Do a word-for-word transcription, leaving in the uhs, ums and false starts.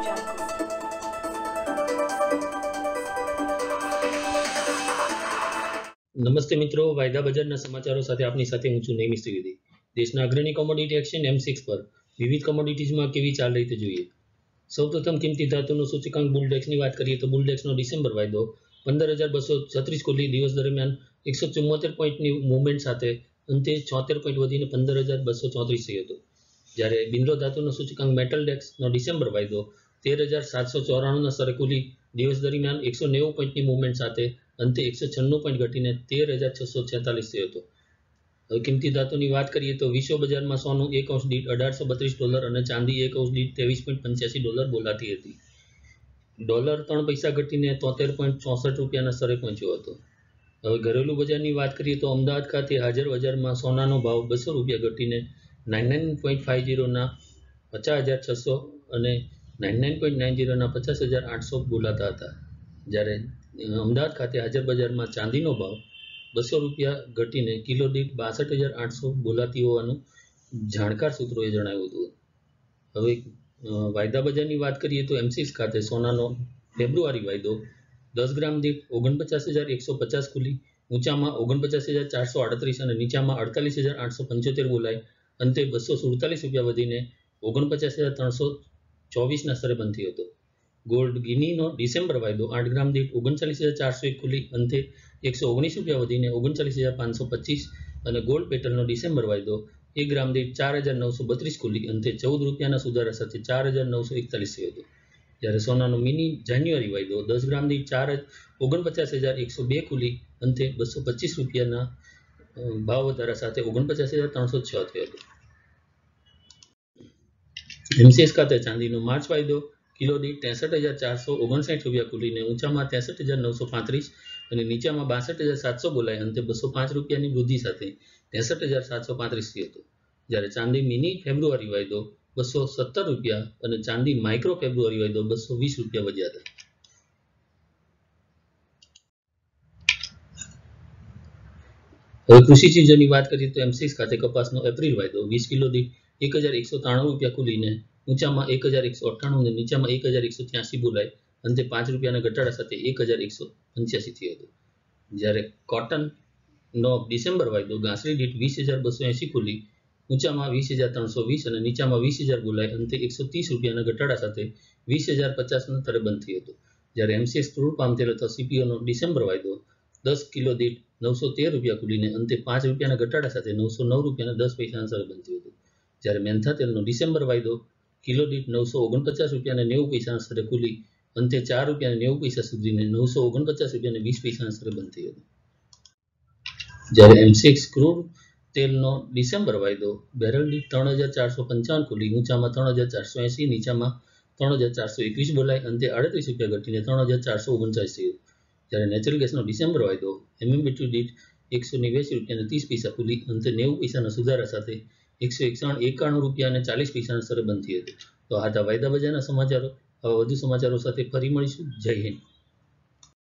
નમસ્તે મિત્રો, વાયદા બજારના સમાચારો સાથે આપની સાથે હું છું નૈમિષ ત્રિવેદી। દેશના અગ્રણી કોમોડિટી એક્સચેન્જ એમ સિક્સ પર વિવિધ કોમોડિટીઝમાં કેવી ચાલ રહી તે જોઈએ। સૌપ્રથમ કિંમતી ધાતુનું સૂચકાંક બુલડેક્સની વાત કરીએ તો બુલડેક્સનો ડિસેમ્બર વાયદો પંદર હજાર બસો છત્રીસ ખુલ્લી દિવસ દરમિયાન એકસો ચુમ્મોતેર પોઈન્ટની મૂવમેન્ટ સાથે અંતે છોતેર પોઈન્ટ વધીને પંદર હજાર બસો ચોત્રીસ થઈ હતો। જ્યારે બિંદ્રો ધાતુનો સૂચકાંક મેટલડેક્સનો ડિસેમ્બર વાયદો તેર હજાર સાતસો ચોરાણુંના સ્તરે ખુલી દિવસ દરમિયાન એકસો નેવું પોઈન્ટની મૂવમેન્ટ સાથે અંતે એકસો છન્નું પોઈન્ટ ઘટીને તેર હજાર છસો છેતાલીસ થયો હતો। હવે કિંમતી ધાતુની વાત કરીએ તો વિશ્વ બજારમાં સોનું એક અંશ દીઠ અઢારસો બત્રીસ ડોલર અને ચાંદી એક અંશ દીઠ ત્રેવીસ પોઈન્ટ પંચ્યાસી ડોલર બોલાતી હતી। ડોલર ત્રણ પૈસા ઘટીને તોતેર પોઈન્ટ ચોસઠ રૂપિયાના સ્તરે પહોંચ્યો હતો। હવે ઘરેલું બજારની વાત કરીએ તો અમદાવાદ ખાતે હાજર બજારમાં સોનાનો ભાવ બસો રૂપિયા ઘટીને નાઇન નાઇન પોઈન્ટ ફાઇવ ઝીરોના પચાસ હજાર છસો અને નાઇન નાઇન પોઈન્ટ નાઇન ઝીરોના પચાસ હજાર આઠસો બોલાતા હતા। જ્યારે અમદાવાદ ખાતે હાજર બજારમાં ચાંદીનો ભાવ બસો રૂપિયા ઘટીને કિલો દીઠ બાસઠ હજાર આઠસો બોલાતી હોવાનું જાણકાર સૂત્રોએ જણાવ્યું હતું। હવે વાયદા બજારની વાત કરીએ તો એમસીએક્સ ખાતે સોનાનો ફેબ્રુઆરી વાયદો દસ ગ્રામ દીઠ ઓગણપચાસ હજાર એકસો પચાસ ખુલી ઊંચામાં ઓગણપચાસ હજાર ચારસો આડત્રીસ અને નીચામાં અડતાલીસ હજાર આઠસો પંચોતેર બોલાય અંતે બસો સુડતાલીસ રૂપિયા વધીને ઓગણપચાસ હજાર ત્રણસો ચોવીસના સ્તરે બંધ થયો હતો। ગોલ્ડ ગિનીનો ડિસેમ્બર વાયદો આઠ ગ્રામ દીઠ ઓગણચાલીસ હજાર ચારસો એક ખુલી અંતે એકસો ઓગણીસ રૂપિયા વધીને ઓગણચાલીસ હજાર પાંચસો પચીસ અને ગોલ્ડ પેટલનો ડિસેમ્બર વાયદો એક ગ્રામ દીઠ ચાર હજાર નવસો બત્રીસ ખુલી અંતે ચૌદ રૂપિયાના સુધારા સાથે ચાર હજાર નવસો એકતાલીસ થયો હતો। જ્યારે સોનાનો મિની જાન્યુઆરી વાયદો દસ ગ્રામ દીઠ ચાર ઓગણપચાસ હજાર એકસો બે ખુલી અંતે બસો પચીસ રૂપિયાના ભાવ વધારા સાથે ઓગણપચાસ હજાર ત્રણસો છ થયો હતો। એમસીએક્સ ખાતે ચાંદીનો માર્ચ વાયદો કિલો દીઠ ત્રેસઠ હજાર ચારસો ઓગણસાઠ રૂપિયા ખુલીને ઊંચામાં ત્રેસઠ હજાર નવસો પાંત્રીસ અને નીચામાં બાસઠ હજાર સાતસો બોલાય અંતે બસો પાંચ રૂપિયાની વૃદ્ધિ સાથે ત્રેસઠ હજાર સાતસો પાંત્રીસ થયો હતો। જ્યારે ચાંદી મિની ફેબ્રુઆરી વાયદો બસો સત્તર રૂપિયા અને ચાંદી માઇક્રો ફેબ્રુઆરી વાયદો બસો વીસ રૂપિયા વધ્યા હતા। હવે કૃષિ ચીજોની વાત કરીએ તો એમસીએક્સ ખાતે કપાસનો એપ્રિલ વાયદો વીસ કિલો દીઠ એક હજાર એકસો ત્રાણું રૂપિયા ખુલીને ઊંચામાં એક હજાર એકસો અઠ્ઠાણું અને નીચામાં એક હજાર એકસો ત્યાસી બોલાય અંતે પાંચ રૂપિયાના ઘટાડા સાથે એક હજાર એકસો પંચ્યાસી થયો હતો। જ્યારે કોટનનો ડિસેમ્બર વાયદો ગાંસડી દીઠ વીસ હજાર બસો એંસી ખુલી ઊંચામાં વીસ હજાર ત્રણસો વીસ અને નીચામાં વીસ હજાર બોલાય અંતે એકસો ત્રીસ રૂપિયાના ઘટાડા સાથે વીસ હજાર પચાસના સ્તરે બંધ થયો હતો। જ્યારે એમસીએક્સ ક્રૂડ પામ તેલ અથવા સીપીઓનો ડિસેમ્બર વાયદો દસ કિલો દીઠ નવસો તેર રૂપિયા ખુલીને અંતે પાંચ રૂપિયાના ઘટાડા સાથે નવસો નવ રૂપિયાના દસ પૈસાના સ્તરે બંધ થયો હતો। જ્યારે મેન્થા તેલનો ડિસેમ્બર વાયદો કિલો દીઠ નવસો ઓગણપચાસ રૂપિયાને નેવું પૈસાના સ્તરે ખુલી અંતે ચાર રૂપિયાને નેવું પૈસા સુધીને નવસો ઓગણપચાસ રૂપિયાને વીસ પૈસાના સ્તરે બંધ થયો હતો। જ્યારે એમસીએક્સ ક્રૂડ તેલનો ડિસેમ્બર વાયદો બેરલ દીઠ ત્રણ હજાર ચારસો પંચાવન ખુલી ઊંચામાં ત્રણ હજાર ચારસો એંસી નીચામાં ત્રણ હજાર ચારસો એકવીસ બોલાય અંતે આડત્રીસ રૂપિયા ઘટીને ત્રણ હજાર ચારસો ઓગણચાલીસ થયો। જ્યારે નેચરલ ગેસનો ડિસેમ્બર વાયદો એમએમબીટી દીઠ એકસો નેવ્યાસી રૂપિયાને ત્રીસ પૈસા ખુલી અંતે નેવું પૈસાના સુધારા સાથે એકસો એકસઠ એકાણું રૂપિયા અને ચાલીસ પૈસાના સ્તરે બંધ થયો હતો। તો આ હતા વાયદા બજારના સમાચારો। હવે વધુ સમાચારો સાથે ફરી મળીશું। જય હિન્દ।